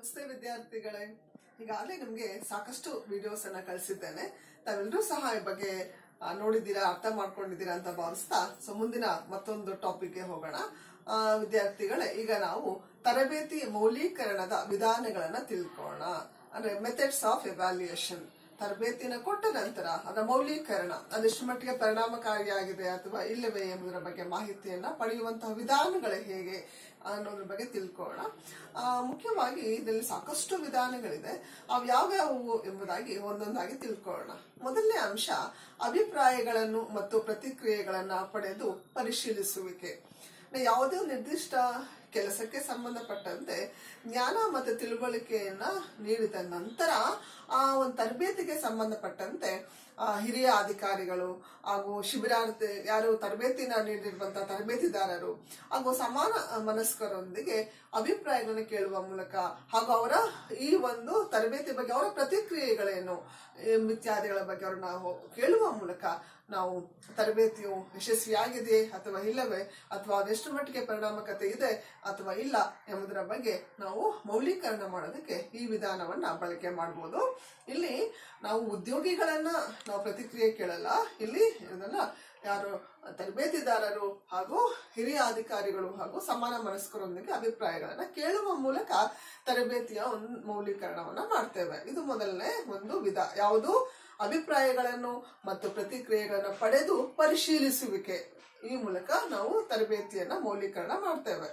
ನಮಸ್ತೆ ವಿದ್ಯಾರ್ಥಿಗಳೇ, ಈಗಾಗಲೇ ನಿಮಗೆ ಸಾಕಷ್ಟು ವಿಡಿಯೋಸ್ ಅನ್ನ ಕಳಿಸಿದ್ದೇನೆ. ತಾವೆಲ್ಲರೂ ಸಹ ಈ ಬಗ್ಗೆ ನೋಡಿದ್ದೀರಾ, ಅರ್ಥ ಮಾಡ್ಕೊಂಡಿದ್ದೀರಾ ಅಂತ ಭಾವಿಸ್ತಾ ಮುಂದಿನ ಮತ್ತೊಂದು ಟಾಪಿಕ್ಗೆ ಹೋಗೋಣ. ವಿದ್ಯಾರ್ಥಿಗಳೇ, ಈಗ ನಾವು ತರಬೇತಿ ಮೌಲ್ಯೀಕರಣದ ವಿಧಾನಗಳನ್ನ ತಿಳ್ಕೋಣ. ಅಂದ್ರೆ ಮೆಥಡ್ಸ್ ಆಫ್ ಎವ್ಯಾಲ್ಯೂಯೇಷನ್. ತರಬೇತಿನ ಕೊಟ್ಟ ನಂತರ ಅದರ ಮೌಲ್ಯೀಕರಣ ಅದೆಷ್ಟು ಮಟ್ಟಿಗೆ ಪರಿಣಾಮಕಾರಿಯಾಗಿದೆ ಅಥವಾ ಇಲ್ಲವೇ ಎಂಬುದರ ಬಗ್ಗೆ ಮಾಹಿತಿಯನ್ನ ಪಡೆಯುವಂತಹ ವಿಧಾನಗಳು ಹೇಗೆ ಅನ್ನೋದ್ರ ಬಗ್ಗೆ ತಿಳ್ಕೊಳ್ಳೋಣ. ಮುಖ್ಯವಾಗಿ ಇದರಲ್ಲಿ ಸಾಕಷ್ಟು ವಿಧಾನಗಳಿದೆ. ಅವು ಯಾವ್ಯಾವು ಎಂಬುದಾಗಿ ಒಂದೊಂದಾಗಿ ತಿಳ್ಕೊಳ್ಳೋಣ. ಮೊದಲನೇ ಅಂಶ ಅಭಿಪ್ರಾಯಗಳನ್ನು ಮತ್ತು ಪ್ರತಿಕ್ರಿಯೆಗಳನ್ನ ಪಡೆದು ಪರಿಶೀಲಿಸುವಿಕೆ. ಯಾವುದೇ ನಿರ್ದಿಷ್ಟ ಕೆಲಸಕ್ಕೆ ಸಂಬಂಧಪಟ್ಟಂತೆ ಜ್ಞಾನ ಮತ್ತು ತಿಳುವಳಿಕೆಯನ್ನ ನೀಡಿದ ನಂತರ ಆ ಒಂದು ತರಬೇತಿಗೆ ಸಂಬಂಧಪಟ್ಟಂತೆ ಹಿರಿಯ ಅಧಿಕಾರಿಗಳು ಹಾಗೂ ಶಿಬಿರಾರ್ಥಿ ಯಾರು ತರಬೇತಿನ ನೀಡಿರುವಂತಹ ತರಬೇತಿದಾರರು ಹಾಗೂ ಸಮಾನ ಮನಸ್ಕರೊಂದಿಗೆ ಅಭಿಪ್ರಾಯಗಳನ್ನು ಕೇಳುವ ಮೂಲಕ ಹಾಗೂ ಅವರ ಈ ಒಂದು ತರಬೇತಿ ಬಗ್ಗೆ ಅವರ ಪ್ರತಿಕ್ರಿಯೆಗಳೇನು ಇತ್ಯಾದಿಗಳ ಬಗ್ಗೆ ಅವ್ರನ್ನ ಕೇಳುವ ಮೂಲಕ ನಾವು ತರಬೇತಿಯು ಯಶಸ್ವಿಯಾಗಿದೆ ಅಥವಾ ಇಲ್ಲವೇ, ಅಥವಾ ಅದೆಷ್ಟು ಮಟ್ಟಿಗೆ ಪರಿಣಾಮಕತೆ ಇದೆ ಅಥವಾ ಇಲ್ಲ ಎಂಬುದರ ಬಗ್ಗೆ ನಾವು ಮೌಲ್ಯೀಕರಣ ಮಾಡೋದಕ್ಕೆ ಈ ವಿಧಾನವನ್ನ ಬಳಕೆ ಮಾಡಬಹುದು. ಇಲ್ಲಿ ನಾವು ಉದ್ಯೋಗಿಗಳನ್ನ ನಾವು ಪ್ರತಿಕ್ರಿಯೆ ಕೇಳಲ್ಲ. ಇಲ್ಲಿ ಇದನ್ನ ಯಾರು ತರಬೇತಿದಾರರು ಹಾಗೂ ಹಿರಿಯ ಅಧಿಕಾರಿಗಳು ಹಾಗೂ ಸಮಾನ ಮನಸ್ಕರೊಂದಿಗೆ ಅಭಿಪ್ರಾಯಗಳನ್ನ ಕೇಳುವ ಮೂಲಕ ತರಬೇತಿಯ ಒಂದು ಮೌಲ್ಯೀಕರಣವನ್ನ ಮಾಡ್ತೇವೆ. ಇದು ಮೊದಲನೇ ಒಂದು ವಿಧ. ಯಾವುದು? ಅಭಿಪ್ರಾಯಗಳನ್ನು ಮತ್ತು ಪ್ರತಿಕ್ರಿಯೆಗಳನ್ನು ಪಡೆದು ಪರಿಶೀಲಿಸುವಿಕೆ. ಈ ಮೂಲಕ ನಾವು ತರಬೇತಿಯನ್ನ ಮೌಲ್ಯೀಕರಣ ಮಾಡ್ತೇವೆ.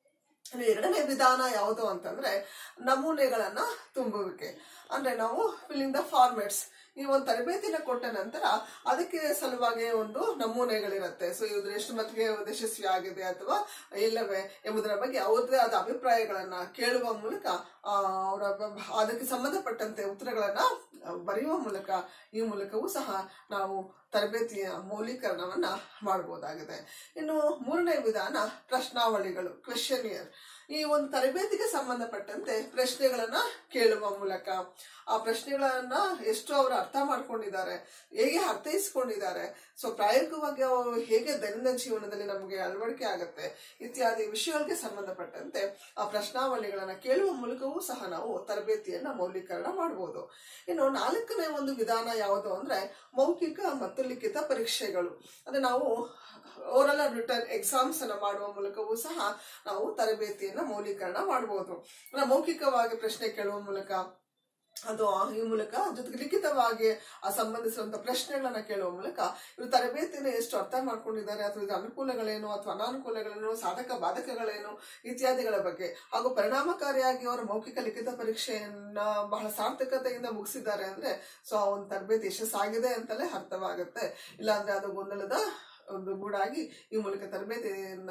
ಎರಡನೇ ವಿಧಾನ ಯಾವುದು ಅಂತಂದ್ರೆ ನಮೂನೆಗಳನ್ನ ತುಂಬುವಿಕೆ. ಅಂದ್ರೆ ನಾವು ಫಿಲ್ಲಿಂಗ್ ದ ಫಾರ್ಮೆಟ್ಸ್. ಈ ಒಂದು ತರಬೇತಿನ ಕೊಟ್ಟ ನಂತರ ಅದಕ್ಕೆ ಸಲುವಾಗಿ ಒಂದು ನಮೂನೆಗಳಿರುತ್ತೆ. ಸೊ ಇದ್ರ ಎಷ್ಟು ಮಟ್ಟಿಗೆ ಯಶಸ್ವಿ ಆಗಿದೆ ಅಥವಾ ಇಲ್ಲವೇ ಎಂಬುದರ ಬಗ್ಗೆ ಅವ್ರದ್ದೇ ಆದ ಅಭಿಪ್ರಾಯಗಳನ್ನ ಕೇಳುವ ಮೂಲಕ ಅವರ ಅದಕ್ಕೆ ಸಂಬಂಧಪಟ್ಟಂತೆ ಉತ್ತರಗಳನ್ನ ಬರೆಯುವ ಮೂಲಕ ಈ ಮೂಲಕವೂ ಸಹ ನಾವು ತರಬೇತಿಯ ಮೌಲ್ಯೀಕರಣವನ್ನ ಮಾಡಬಹುದಾಗಿದೆ. ಇನ್ನು ಮೂರನೇ ವಿಧಾನ ಪ್ರಶ್ನಾವಳಿಗಳು, ಕ್ವೆಶ್ಚನಿಯರ್. ಈ ಒಂದು ತರಬೇತಿಗೆ ಸಂಬಂಧಪಟ್ಟಂತೆ ಪ್ರಶ್ನೆಗಳನ್ನ ಕೇಳುವ ಮೂಲಕ ಆ ಪ್ರಶ್ನೆಗಳನ್ನ ಎಷ್ಟು ಅವರು ಅರ್ಥ ಮಾಡ್ಕೊಂಡಿದ್ದಾರೆ, ಹೇಗೆ ಅರ್ಥೈಸ್ಕೊಂಡಿದ್ದಾರೆ, ಸೊ ಪ್ರಾಯೋಗಿಕವಾಗಿ ಅವರು ಹೇಗೆ ದೈನಂದಿನ ಜೀವನದಲ್ಲಿ ನಮಗೆ ಅಳವಡಿಕೆ ಆಗುತ್ತೆ ಇತ್ಯಾದಿ ವಿಷಯಗಳಿಗೆ ಸಂಬಂಧಪಟ್ಟಂತೆ ಆ ಪ್ರಶ್ನಾವಳಿಗಳನ್ನ ಕೇಳುವ ಮೂಲಕವೂ ಸಹ ನಾವು ತರಬೇತಿಯನ್ನ ಮೌಲ್ಯೀಕರಣ ಮಾಡಬಹುದು. ಇನ್ನು ನಾಲ್ಕನೇ ಒಂದು ವಿಧಾನ ಯಾವುದು ಅಂದ್ರೆ ಮೌಖಿಕ ಮತ್ತು ಲಿಖಿತ ಪರೀಕ್ಷೆಗಳು. ಅಂದ್ರೆ ನಾವು ಓರಲ್ ಅಂಡ್ ರಿಟರ್ನ್ ಎಕ್ಸಾಮ್ಸ್ ಅನ್ನ ಮಾಡುವ ಮೂಲಕವೂ ಸಹ ನಾವು ತರಬೇತಿಯನ್ನ ಮೌಲ್ಯೀಕರಣ ಮಾಡಬಹುದು. ಮೌಖಿಕವಾಗಿ ಪ್ರಶ್ನೆ ಕೇಳುವ ಮೂಲಕ ಅದು ಈ ಮೂಲಕ ಜೊತೆಗೆ ಲಿಖಿತವಾಗಿ ಸಂಬಂಧಿಸಿರುವಂತಹ ಪ್ರಶ್ನೆಗಳನ್ನ ಕೇಳುವ ಮೂಲಕ ಇವರು ತರಬೇತಿನ ಎಷ್ಟು ಅರ್ಥ ಮಾಡ್ಕೊಂಡಿದ್ದಾರೆ ಅಥವಾ ಇದರ ಅನುಕೂಲಗಳೇನು ಅಥವಾ ಅನಾನುಕೂಲಗಳೇನು, ಸಾಧಕ ಬಾಧಕಗಳೇನು ಇತ್ಯಾದಿಗಳ ಬಗ್ಗೆ ಹಾಗೂ ಪರಿಣಾಮಕಾರಿಯಾಗಿ ಅವರ ಮೌಖಿಕ ಲಿಖಿತ ಪರೀಕ್ಷೆಯನ್ನ ಬಹಳ ಸಾರ್ಥಕತೆಯಿಂದ ಮುಗಿಸಿದ್ದಾರೆ ಅಂದ್ರೆ ಸೊ ಆ ಒಂದು ತರಬೇತಿ ಯಶಸ್ಸಾಗಿದೆ ಅಂತಲೇ ಅರ್ಥವಾಗುತ್ತೆ. ಇಲ್ಲಾಂದ್ರೆ ಅದು ಗೊಂದಲದ ಒಂದು ಗೂಡಾಗಿ ಈ ಮೂಲಕ ತರಬೇತಿಯನ್ನ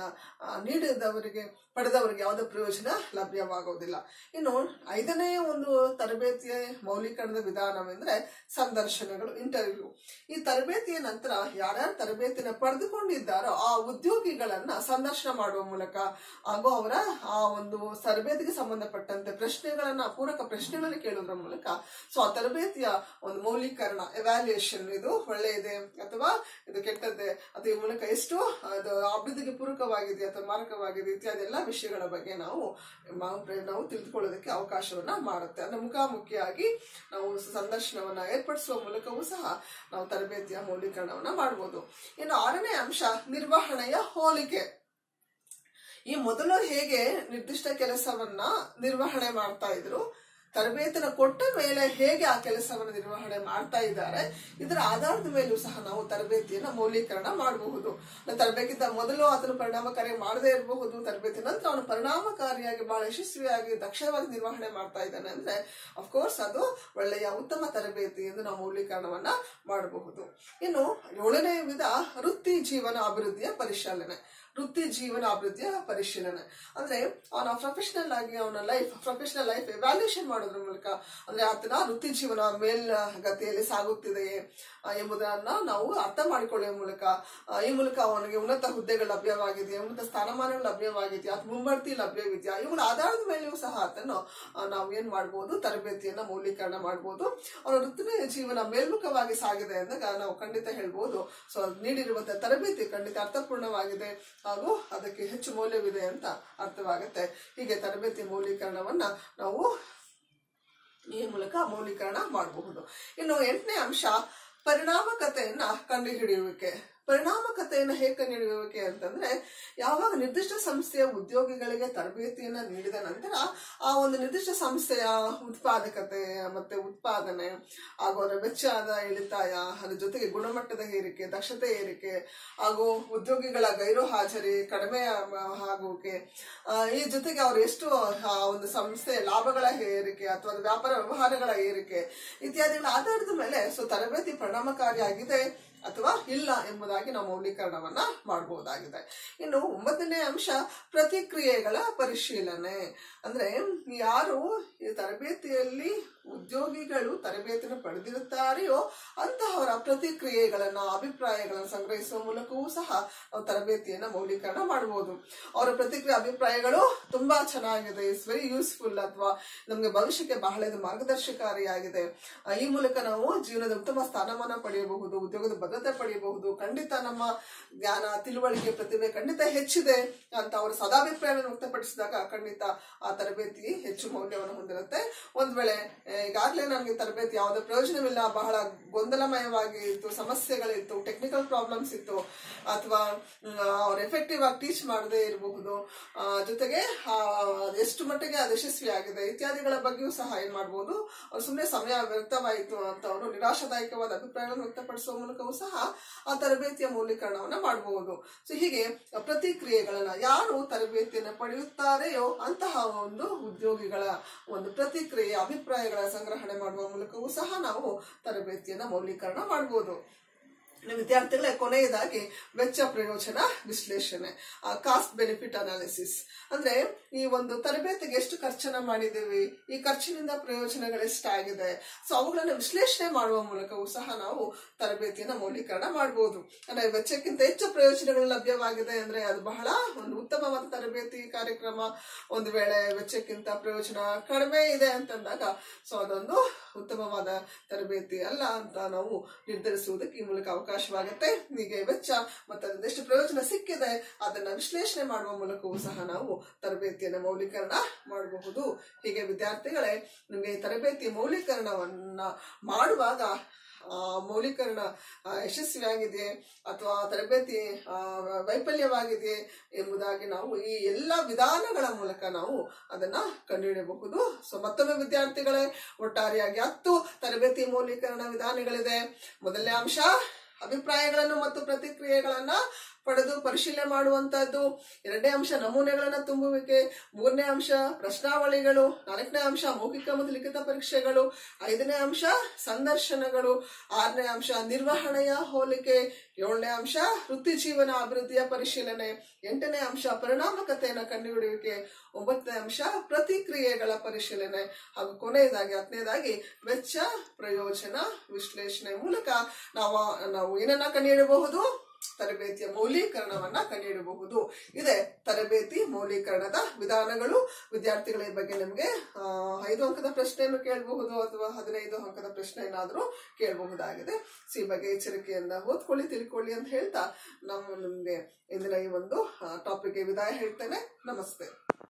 ಪಡೆದವರಿಗೆ ಯಾವುದೇ ಪ್ರಯೋಜನ ಲಭ್ಯವಾಗುವುದಿಲ್ಲ. ಇನ್ನು ಐದನೇ ಒಂದು ತರಬೇತಿಯ ಮೌಲ್ಯೀಕರಣದ ವಿಧಾನವೆಂದ್ರೆ ಸಂದರ್ಶನಗಳು, ಇಂಟರ್ವ್ಯೂ. ಈ ತರಬೇತಿಯ ನಂತರ ಯಾರ್ಯಾರು ತರಬೇತಿನ ಪಡೆದುಕೊಂಡಿದ್ದಾರೋ ಆ ಉದ್ಯೋಗಿಗಳನ್ನ ಸಂದರ್ಶನ ಮಾಡುವ ಮೂಲಕ ಹಾಗೂ ಅವರ ಆ ಒಂದು ತರಬೇತಿಗೆ ಸಂಬಂಧಪಟ್ಟಂತೆ ಪ್ರಶ್ನೆಗಳನ್ನ ಪೂರಕ ಪ್ರಶ್ನೆಗಳನ್ನ ಕೇಳುವುದರ ಮೂಲಕ ಸೊ ಆ ತರಬೇತಿಯ ಒಂದು ಮೌಲ್ಯೀಕರಣ, ಎವ್ಯಾಲ್ಯೂಯೇಷನ್, ಇದು ಒಳ್ಳೆಯದೆ ಅಥವಾ ಇದು ಕೆಟ್ಟದ್ದೆ ಅಥವಾ ಈ ಮೂಲಕ ಎಷ್ಟು ಅದು ಅಭಿವೃದ್ಧಿಗೆ ಪೂರಕವಾಗಿದೆ ಅಥವಾ ಮಾರಕವಾಗಿದೆ ಇತ್ಯಾದಿ ಎಲ್ಲ ವಿಷಯಗಳ ಬಗ್ಗೆ ನಾವು ತಿಳಿದುಕೊಳ್ಳೋದಕ್ಕೆ ಅವಕಾಶವನ್ನ ಮಾಡುತ್ತೆ. ಅಂದ್ರೆ ಮುಖಾಮುಖಿಯಾಗಿ ನಾವು ಸಂದರ್ಶನವನ್ನ ಏರ್ಪಡಿಸುವ ಮೂಲಕವೂ ಸಹ ನಾವು ತರಬೇತಿಯ ಮೌಲ್ಯೀಕರಣವನ್ನ ಮಾಡಬಹುದು. ಇನ್ನು ಆರನೇ ಅಂಶ ನಿರ್ವಹಣೆಯ ಹೋಲಿಕೆ. ಈ ಮೊದಲು ಹೇಗೆ ನಿರ್ದಿಷ್ಟ ಕೆಲಸವನ್ನ ನಿರ್ವಹಣೆ ಮಾಡ್ತಾ ಇದ್ರು, ತರಬೇತಿನ ಕೊಟ್ಟ ಮೇಲೆ ಹೇಗೆ ಆ ಕೆಲಸವನ್ನು ನಿರ್ವಹಣೆ ಮಾಡ್ತಾ ಇದ್ದಾರೆ, ಇದರ ಆಧಾರದ ಮೇಲೂ ಸಹ ನಾವು ತರಬೇತಿಯನ್ನ ಮೌಲ್ಯೀಕರಣ ಮಾಡಬಹುದು. ತರಬೇತಿಗಿಂತ ಮೊದಲು ಅದನ್ನು ಪರಿಣಾಮಕಾರಿ ಮಾಡದೇ ಇರಬಹುದು, ತರಬೇತಿ ನಂತರ ಅವನು ಪರಿಣಾಮಕಾರಿಯಾಗಿ ಬಹಳ ಯಶಸ್ವಿಯಾಗಿ ದಕ್ಷವಾಗಿ ನಿರ್ವಹಣೆ ಮಾಡ್ತಾ ಇದ್ದಾನೆ ಅಂದ್ರೆ ಅಫ್ಕೋರ್ಸ್ ಅದು ಒಳ್ಳೆಯ ಉತ್ತಮ ತರಬೇತಿ ಎಂದು ನಾವು ಮೌಲ್ಯೀಕರಣವನ್ನ ಮಾಡಬಹುದು. ಇನ್ನು ಏಳನೇ ವಿಧ ವೃತ್ತಿ ಜೀವನ ಅಭಿವೃದ್ಧಿಯ ಪರಿಶೀಲನೆ. ವೃತ್ತಿ ಜೀವನ ಅಭಿವೃದ್ಧಿಯ ಪರಿಶೀಲನೆ ಅಂದ್ರೆ ಅವನ ಪ್ರೊಫೆಷನಲ್ ಲೈಫ್ ಎವ್ಯಾಲ್ಯೂಯೇಷನ್ ಮಾಡೋದ್ರ ಮೂಲಕ ಅಂದ್ರೆ ಆತನ ವೃತ್ತಿ ಜೀವನ ಮೇಲ್ಗತಿಯಲ್ಲಿ ಸಾಗುತ್ತಿದೆಯೇ ಎಂಬುದನ್ನ ನಾವು ಅರ್ಥ ಮಾಡಿಕೊಳ್ಳುವ ಮೂಲಕ ಈ ಮೂಲಕ ಅವನಿಗೆ ಉನ್ನತ ಹುದ್ದೆಗಳು ಲಭ್ಯವಾಗಿದೆಯಾ, ಉನ್ನತ ಸ್ಥಾನಮಾನಗಳು ಲಭ್ಯವಾಗಿದೆಯಾ ಅಥವಾ ಮುಂಬಡ್ತಿ ಲಭ್ಯವಿದೆಯಾ, ಇವುಗಳ ಆಧಾರದ ಮೇಲೆಯೂ ಸಹ ಆತನು ನಾವು ಏನ್ ಮಾಡಬಹುದು, ತರಬೇತಿಯನ್ನ ಮೌಲ್ಯೀಕರಣ ಮಾಡಬಹುದು. ಅವನ ವೃತ್ತಿ ಜೀವನ ಮೇಲ್ಮುಖವಾಗಿ ಸಾಗಿದೆ ಅಂದಾಗ ನಾವು ಖಂಡಿತ ಹೇಳ್ಬಹುದು ಸೊ ನೀಡಿರುವಂತಹ ತರಬೇತಿ ಖಂಡಿತ ಅರ್ಥಪೂರ್ಣವಾಗಿದೆ ಹಾಗೂ ಅದಕ್ಕೆ ಹೆಚ್ಚು ಮೌಲ್ಯವಿದೆ ಅಂತ ಅರ್ಥವಾಗುತ್ತೆ. ಹೀಗೆ ತರಬೇತಿ ಮೌಲ್ಯೀಕರಣವನ್ನ ನಾವು ಈ ಮೂಲಕ ಮೌಲ್ಯೀಕರಣ ಮಾಡಬಹುದು. ಇನ್ನು 8ನೇ ಅಂಶ ಪರಿಣಾಮಕತೆಯನ್ನ ಕಂಡುಹಿಡಿಯುವಿಕೆ. ಪರಿಣಾಮಕತೆಯನ್ನು ಹೇಗೆ ಕಂಡುಹಿಡಿಯುವಿಕೆ ಅಂತಂದ್ರೆ, ಯಾವಾಗ ನಿರ್ದಿಷ್ಟ ಸಂಸ್ಥೆಯ ಉದ್ಯೋಗಿಗಳಿಗೆ ತರಬೇತಿಯನ್ನ ನೀಡಿದ ನಂತರ ಆ ಒಂದು ನಿರ್ದಿಷ್ಟ ಸಂಸ್ಥೆಯ ಉತ್ಪಾದಕತೆ ಮತ್ತೆ ಉತ್ಪಾದನೆ ಹಾಗೂ ಅದರ ವೆಚ್ಚದ ಇಳಿತಾಯ, ಅದರ ಜೊತೆಗೆ ಗುಣಮಟ್ಟದ ಏರಿಕೆ, ದಕ್ಷತೆ ಏರಿಕೆ ಹಾಗೂ ಉದ್ಯೋಗಿಗಳ ಗೈರು ಹಾಜರಿ ಕಡಿಮೆ ಆಗುವಿಕೆ, ಈ ಜೊತೆಗೆ ಅವರು ಎಷ್ಟು ಒಂದು ಸಂಸ್ಥೆಯ ಲಾಭಗಳ ಏರಿಕೆ ಅಥವಾ ವ್ಯಾಪಾರ ವ್ಯವಹಾರಗಳ ಏರಿಕೆ ಇತ್ಯಾದಿಗಳ ಆಧಾರದ ಮೇಲೆ ತರಬೇತಿ ಪರಿಣಾಮಕಾರಿಯಾಗಿದೆ ಅಥವಾ ಇಲ್ಲ ಎಂಬುದಾಗಿ ನಾವು ಮೌಲ್ಯೀಕರಣವನ್ನ ಮಾಡಬಹುದಾಗಿದೆ. ಇನ್ನು 9ನೇ ಅಂಶ ಪ್ರತಿಕ್ರಿಯೆಗಳ ಪರಿಶೀಲನೆ. ಅಂದ್ರೆ ಯಾರು ಈ ತರಬೇತಿಯಲ್ಲಿ ಉದ್ಯೋಗಿಗಳು ತರಬೇತಿಯನ್ನು ಪಡೆದಿರುತ್ತಾರೆಯೋ ಅಂತಹವರ ಪ್ರತಿಕ್ರಿಯೆಗಳನ್ನ, ಅಭಿಪ್ರಾಯಗಳನ್ನು ಸಂಗ್ರಹಿಸುವ ಮೂಲಕವೂ ಸಹ ನಾವು ತರಬೇತಿಯನ್ನ ಮೌಲ್ಯೀಕರಣ ಮಾಡಬಹುದು. ಅವರ ಪ್ರತಿಕ್ರಿಯೆ ಅಭಿಪ್ರಾಯಗಳು ತುಂಬಾ ಚೆನ್ನಾಗಿದೆ, ಇಟ್ಸ್ ವೆರಿ ಯೂಸ್ಫುಲ್, ಅಥವಾ ನಮ್ಗೆ ಭವಿಷ್ಯಕ್ಕೆ ಬಹಳ ಇದು ಮಾರ್ಗದರ್ಶಕಾರಿಯಾಗಿದೆ, ಈ ಮೂಲಕ ನಾವು ಜೀವನದ ಉತ್ತಮ ಸ್ಥಾನಮಾನ ಪಡೆಯಬಹುದು, ಉದ್ಯೋಗದ ಭದ್ರತೆ ಪಡೆಯಬಹುದು, ಖಂಡಿತ ನಮ್ಮ ಜ್ಞಾನ, ತಿಳುವಳಿಕೆ, ಪ್ರತಿಭೆ ಖಂಡಿತ ಹೆಚ್ಚಿದೆ ಅಂತ ಅವರು ಸದಾಭಿಪ್ರಾಯವನ್ನು ವ್ಯಕ್ತಪಡಿಸಿದಾಗ ಖಂಡಿತ ಆ ತರಬೇತಿ ಹೆಚ್ಚು ಮೌಲ್ಯವನ್ನು ಹೊಂದಿರುತ್ತೆ. ಒಂದ್ ವೇಳೆ ಈಗಾಗಲೇ ನನಗೆ ತರಬೇತಿ ಯಾವುದೇ ಪ್ರಯೋಜನವಿಲ್ಲ, ಬಹಳ ಗೊಂದಲಮಯವಾಗಿ ಇತ್ತು, ಸಮಸ್ಯೆಗಳಿತ್ತು, ಟೆಕ್ನಿಕಲ್ ಪ್ರಾಬ್ಲಮ್ಸ್ ಇತ್ತು, ಅಥವಾ ಅವ್ರು ಎಫೆಕ್ಟಿವ್ ಆಗಿ ಟೀಚ್ ಮಾಡದೇ ಇರಬಹುದು, ಜೊತೆಗೆ ಎಷ್ಟು ಮಟ್ಟಿಗೆ ಅದು ಯಶಸ್ವಿ ಆಗಿದೆ ಇತ್ಯಾದಿಗಳ ಬಗ್ಗೆಯೂ ಸಹ ಏನ್ ಮಾಡಬಹುದು, ಸುಮ್ಮನೆ ಸಮಯ ವ್ಯರ್ಥವಾಯಿತು ಅಂತ ಅವರು ನಿರಾಶಾದಾಯಕವಾದ ಅಭಿಪ್ರಾಯಗಳನ್ನು ವ್ಯಕ್ತಪಡಿಸುವ ಮೂಲಕವೂ ಸಹ ಆ ತರಬೇತಿಯ ಮೌಲ್ಯೀಕರಣವನ್ನ ಮಾಡಬಹುದು. ಹೀಗೆ ಪ್ರತಿಕ್ರಿಯೆಗಳನ್ನ ಯಾರು ತರಬೇತಿಯನ್ನು ಪಡೆಯುತ್ತಾರೆಯೋ ಅಂತಹ ಒಂದು ಉದ್ಯೋಗಿಗಳ ಒಂದು ಪ್ರತಿಕ್ರಿಯೆ, ಅಭಿಪ್ರಾಯಗಳ ಸಂಗ್ರಹಣೆ ಮಾಡುವ ಮೂಲಕವೂ ಸಹ ನಾವು ತರಬೇತಿಯನ್ನ ಮೌಲ್ಯೀಕರಣ ಮಾಡಬಹುದು. ವಿದ್ಯಾರ್ಥಿಗಳೇ, ಕೊನೆಯದಾಗಿ ವೆಚ್ಚ ಪ್ರಯೋಜನ ವಿಶ್ಲೇಷಣೆ, ಕಾಸ್ಟ್ ಬೆನಿಫಿಟ್ ಅನಾಲಿಸಿಸ್. ಅಂದ್ರೆ ಈ ಒಂದು ತರಬೇತಿಗೆ ಎಷ್ಟು ಖರ್ಚನ್ನ ಮಾಡಿದ್ದೀವಿ, ಈ ಖರ್ಚಿನಿಂದ ಪ್ರಯೋಜನಗಳು ಎಷ್ಟಾಗಿದೆ, ಅವುಗಳನ್ನ ವಿಶ್ಲೇಷಣೆ ಮಾಡುವ ಮೂಲಕವೂ ಸಹ ನಾವು ತರಬೇತಿಯನ್ನ ಮೌಲ್ಯೀಕರಣ ಮಾಡಬಹುದು. ಅಂದ್ರೆ ವೆಚ್ಚಕ್ಕಿಂತ ಹೆಚ್ಚು ಪ್ರಯೋಜನಗಳು ಲಭ್ಯವಾಗಿದೆ ಅಂದ್ರೆ ಅದು ಬಹಳ ಒಂದು ಉತ್ತಮವಾದ ತರಬೇತಿ ಕಾರ್ಯಕ್ರಮ. ಒಂದು ವೇಳೆ ವೆಚ್ಚಕ್ಕಿಂತ ಪ್ರಯೋಜನ ಕಡಿಮೆ ಇದೆ ಅಂತಂದಾಗ ಅದೊಂದು ಉತ್ತಮವಾದ ತರಬೇತಿ ಅಲ್ಲ ಅಂತ ನಾವು ನಿರ್ಧರಿಸುವುದಕ್ಕೆ ಈ ಮೂಲಕ ಅವಕಾಶವಾಗುತ್ತೆ. ಹೀಗೆ ವೆಚ್ಚ ಮತ್ತು ಅದೆಷ್ಟು ಪ್ರಯೋಜನ ಸಿಕ್ಕಿದೆ ಅದನ್ನ ವಿಶ್ಲೇಷಣೆ ಮಾಡುವ ಮೂಲಕವೂ ಸಹ ನಾವು ತರಬೇತಿಯನ್ನು ಮೌಲ್ಯೀಕರಣ ಮಾಡಬಹುದು. ಹೀಗೆ ವಿದ್ಯಾರ್ಥಿಗಳೇ, ನಿಮಗೆ ತರಬೇತಿ ಮೌಲ್ಯೀಕರಣವನ್ನ ಮಾಡುವಾಗ ಮೌಲ್ಯೀಕರಣ ಯಶಸ್ವಿಯಾಗಿದೆ ಅಥವಾ ತರಬೇತಿ ವೈಫಲ್ಯವಾಗಿದೆ ಎಂಬುದಾಗಿ ನಾವು ಈ ಎಲ್ಲ ವಿಧಾನಗಳ ಮೂಲಕ ನಾವು ಅದನ್ನ ಕಂಡುಹಿಡಿಯಬಹುದು. ಮತ್ತೊಮ್ಮೆ ವಿದ್ಯಾರ್ಥಿಗಳೇ, ಒಟ್ಟಾರೆಯಾಗಿ 10 ತರಬೇತಿ ಮೌಲ್ಯೀಕರಣ ವಿಧಾನಗಳಿದೆ. ಮೊದಲನೇ ಅಂಶ ಅಭಿಪ್ರಾಯಗಳನ್ನು ಮತ್ತು ಪ್ರತಿಕ್ರಿಯೆಗಳನ್ನ ಪಡೆದು ಪರಿಶೀಲನೆ ಮಾಡುವಂತಹದ್ದು. 2ನೇ ಅಂಶ ನಮೂನೆಗಳನ್ನ ತುಂಬುವಿಕೆ. 3ನೇ ಅಂಶ ಪ್ರಶ್ನಾವಳಿಗಳು. 4ನೇ ಅಂಶ ಮೌಖಿಕ ಮತ್ತು ಲಿಖಿತ ಪರೀಕ್ಷೆಗಳು. 5ನೇ ಅಂಶ ಸಂದರ್ಶನಗಳು. 6ನೇ ಅಂಶ ನಿರ್ವಹಣೆಯ ಹೋಲಿಕೆ. 7ನೇ ಅಂಶ ವೃತ್ತಿ ಜೀವನ ಅಭಿವೃದ್ಧಿಯ ಪರಿಶೀಲನೆ. 8ನೇ ಅಂಶ ಪರಿಣಾಮಕತೆಯನ್ನು ಕಂಡುಹಿಡಿಯುವಿಕೆ. 9ನೇ ಅಂಶ ಪ್ರತಿಕ್ರಿಯೆಗಳ ಪರಿಶೀಲನೆ. ಹಾಗೂ ಕೊನೆಯದಾಗಿ 10ನೇದಾಗಿ ವೆಚ್ಚ ಪ್ರಯೋಜನ ವಿಶ್ಲೇಷಣೆ ಮೂಲಕ ನಾವು ಏನನ್ನ ಕಂಡುಹಿಡಬಹುದು, ತರಬೇತಿಯ ಮೌಲ್ಯೀಕರಣವನ್ನ ಕಂಡುಹಿಡಬಹುದು. ಇದೆ ತರಬೇತಿ ಮೌಲ್ಯೀಕರಣದ ವಿಧಾನಗಳು. ವಿದ್ಯಾರ್ಥಿಗಳ ಬಗ್ಗೆ ನಿಮಗೆ 5 ಅಂಕದ ಪ್ರಶ್ನೆಯನ್ನು ಕೇಳಬಹುದು ಅಥವಾ 15 ಅಂಕದ ಪ್ರಶ್ನೆಯನ್ನಾದರೂ ಕೇಳಬಹುದಾಗಿದೆ. ಈ ಬಗ್ಗೆ ಎಚ್ಚರಿಕೆಯಿಂದ ಓದ್ಕೊಳ್ಳಿ, ತಿಳ್ಕೊಳ್ಳಿ ಅಂತ ಹೇಳ್ತಾ ನಾವು ನಿಮ್ಗೆ ಇಂದಿನ ಈ ಒಂದು ಟಾಪಿಕ್ಗೆ ವಿದಾಯ ಹೇಳ್ತೇನೆ. ನಮಸ್ತೆ.